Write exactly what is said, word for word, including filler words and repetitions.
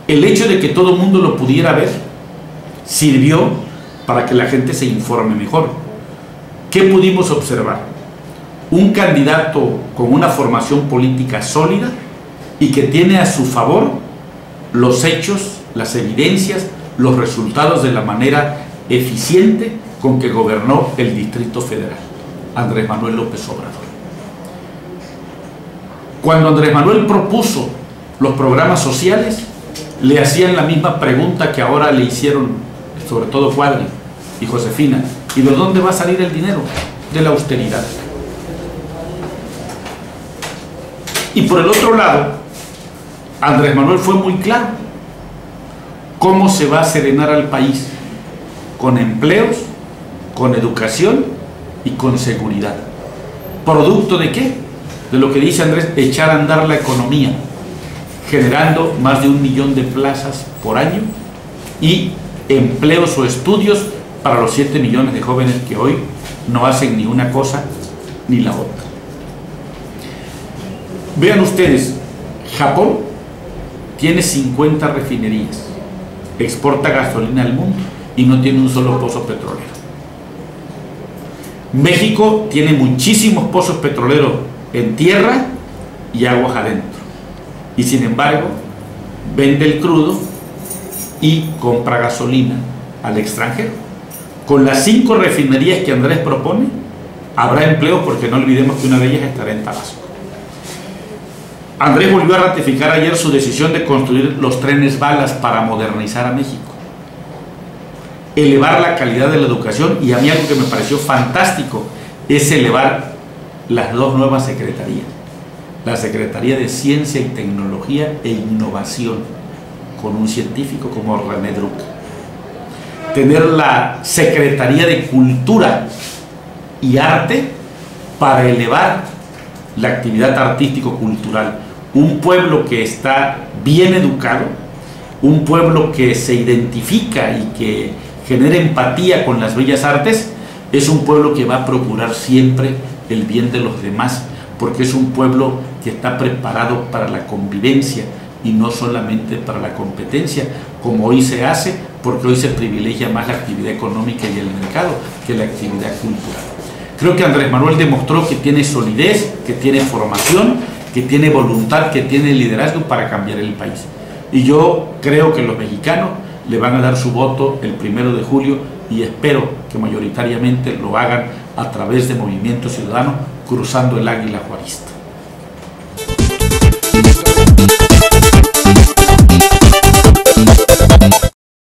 El hecho de que todo el mundo lo pudiera ver sirvió para que la gente se informe mejor. ¿Qué pudimos observar? Un candidato con una formación política sólida y que tiene a su favor los hechos, las evidencias, los resultados de la manera eficiente con que gobernó el Distrito Federal, Andrés Manuel López Obrador. Cuando Andrés Manuel propuso los programas sociales, le hacían la misma pregunta que ahora le hicieron, sobre todo Cuadri y Josefina: ¿y de dónde va a salir el dinero? De la austeridad. Y por el otro lado, Andrés Manuel fue muy claro. ¿Cómo se va a serenar al país? Con empleos, con educación y con seguridad. ¿Producto de qué? De lo que dice Andrés: echar a andar la economía, generando más de un millón de plazas por año y empleos o estudios para los siete millones de jóvenes que hoy no hacen ni una cosa ni la otra. Vean ustedes, Japón tiene cincuenta refinerías, exporta gasolina al mundo y no tiene un solo pozo petrolero. México tiene muchísimos pozos petroleros en tierra y aguas adentro, y sin embargo vende el crudo y compra gasolina al extranjero. Con las cinco refinerías que Andrés propone, habrá empleo, porque no olvidemos que una de ellas estará en Tabasco. Andrés volvió a ratificar ayer su decisión de construir los trenes balas para modernizar a México, elevar la calidad de la educación, y a mí algo que me pareció fantástico es elevar las dos nuevas secretarías: la Secretaría de Ciencia y Tecnología e Innovación, con un científico como René Druck; tener la Secretaría de Cultura y Arte para elevar la actividad artístico-cultural. Un pueblo que está bien educado, un pueblo que se identifica y que genera empatía con las bellas artes, es un pueblo que va a procurar siempre el bien de los demás, porque es un pueblo que está preparado para la convivencia y no solamente para la competencia, como hoy se hace, porque hoy se privilegia más la actividad económica y el mercado que la actividad cultural. Creo que Andrés Manuel demostró que tiene solidez, que tiene formación, que tiene voluntad, que tiene liderazgo para cambiar el país. Y yo creo que los mexicanos le van a dar su voto el primero de julio, y espero que mayoritariamente lo hagan a través de Movimiento Ciudadano, cruzando el águila juarista.